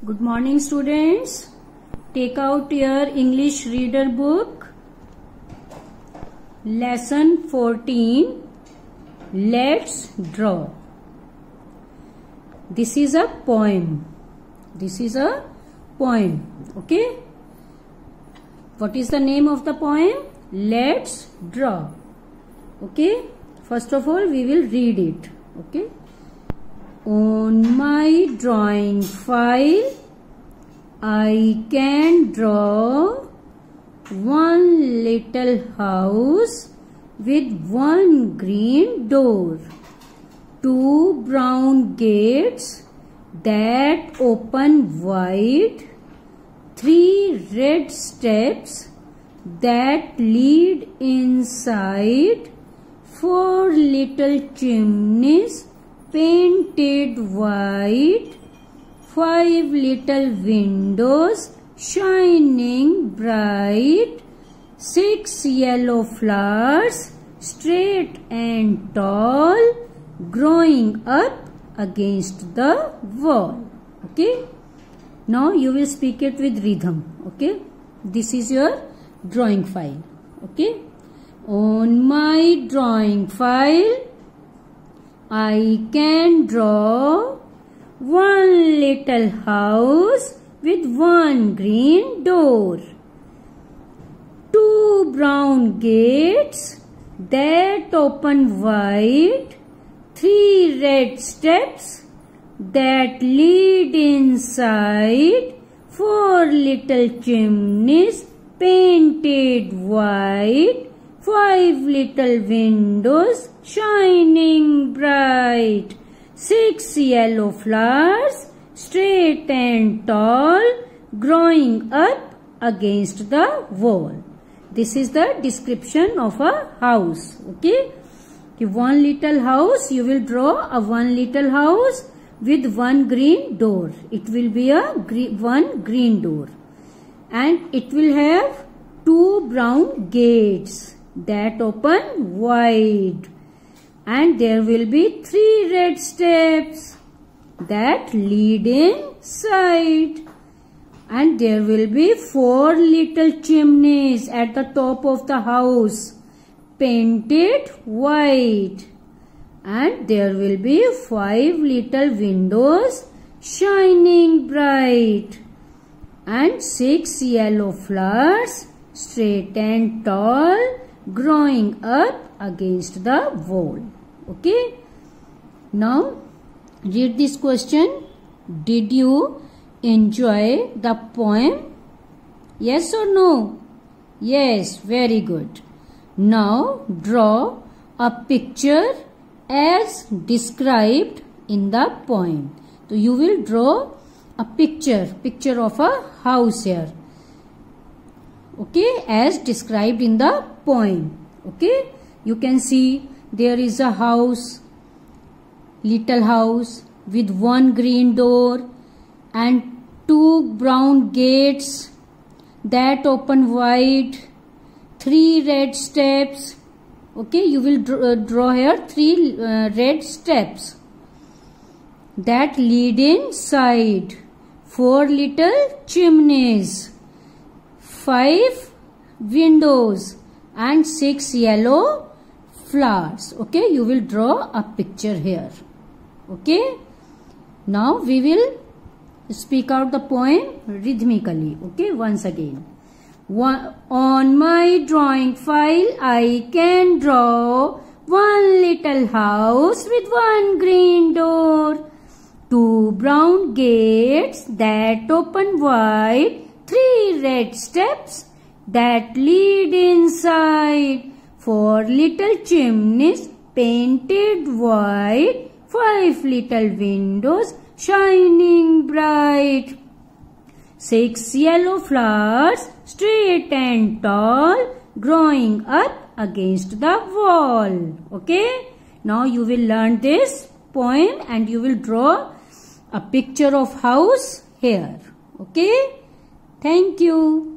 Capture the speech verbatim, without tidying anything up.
Good morning, students. Take out your English reader book. Lesson fourteen. Let's draw. This is a poem. This is a poem. Okay. What is the name of the poem? Let's draw. Okay. First of all, we will read it. Okay. On my drawing file, I can draw one little house with one green door, two brown gates that open wide, three red steps that lead inside, four little chimneys painted white, five little windows shining bright, six yellow flowers straight and tall growing up against the wall. Okay. Now you will speak it with rhythm. Okay. This is your drawing file. Okay. On my drawing file, I can draw one little house with one green door, two brown gates that open wide, three red steps that lead inside, four little chimneys painted white, five little windows shining bright, six yellow flowers straight and tall growing up against the wall. This is the description of a house. Okay. One little house, you will draw a one little house with one green door. It will be a green, one green door, and it will have two brown gates that open wide, and there will be three red steps that lead inside, and there will be four little chimneys at the top of the house painted white, and there will be five little windows shining bright, and six yellow flowers straight and tall growing up against the wall. Okay. Now read this question. Did you enjoy the poem? Yes or no? Yes, very good. Now draw a picture as described in the poem. So you will draw a picture, picture of a house here. Okay, as described in the poem. Okay, you can see there is a house, little house with one green door and two brown gates that open wide, three red steps. Okay, you will draw, uh, draw here three uh, red steps that lead inside, four little chimneys, five windows and six yellow flowers. Okay, you will draw a picture here. Okay, now we will speak out the poem rhythmically. Okay, once again. One, on my drawing file, I can draw one little house with one green door, two brown gates that open wide, three red steps that lead inside, four little chimneys painted white, five little windows shining bright, six yellow flowers straight and tall growing up against the wall. Okay. Now you will learn this poem and you will draw a picture of house here. Okay. Thank you.